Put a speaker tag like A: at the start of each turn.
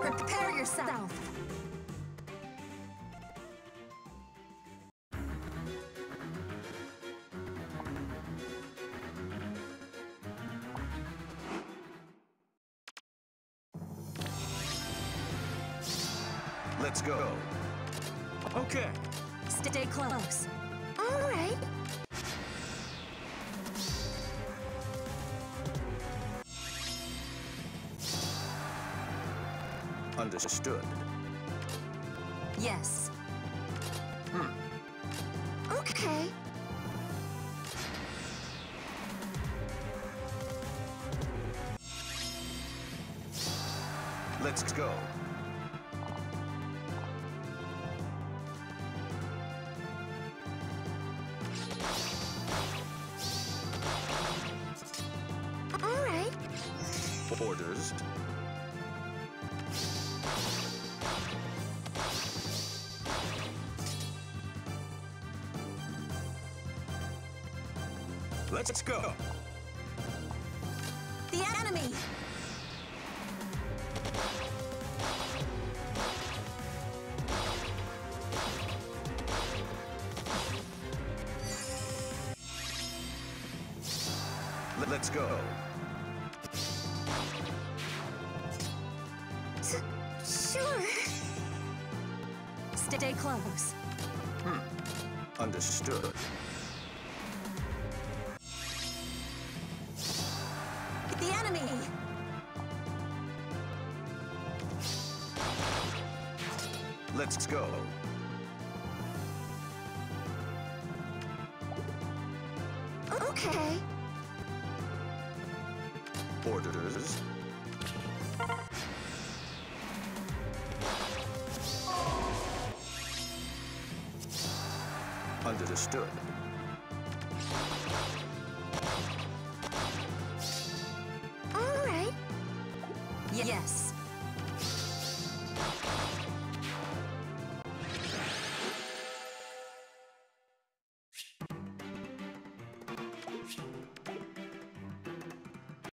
A: Prepare yourself.
B: Let's go.
C: Okay.
A: Stay close. All right.
B: Understood.
A: Yes. Okay.
B: Let's go.
A: All right.
B: Orders. Let's go.
A: The enemy.
B: Let's go.
A: Sure. Stay close.
B: Understood.
A: The enemy.
B: Let's go.
A: Okay.
B: Orders. Understood.
A: All right. Yes.